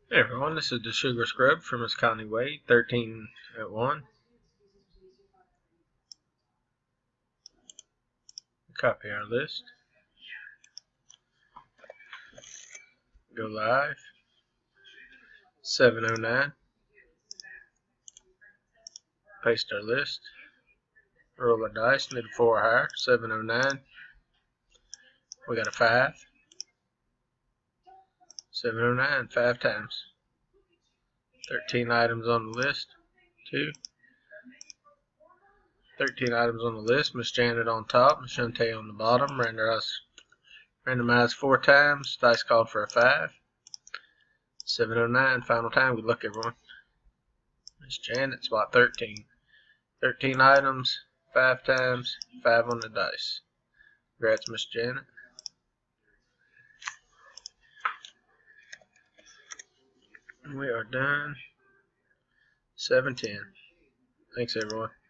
Hey everyone, this is the Sugar Scrub from Miss Connie Wade, 13 at 1. Copy our list. Go live. 709. Paste our list. Roll our dice. Need a 4 higher. 709. We got a 5. 709. 5 times. 13 items on the list. 2. 13 items on the list. Miss Janet on top. Miss Shante on the bottom. Randomized 4 times. Dice called for a 5. 709. Final time. Good luck, everyone. Miss Janet, spot 13. 13 items, 5 times, 5 on the dice. Congrats, Miss Janet. We are done. 7-10. Thanks, everyone.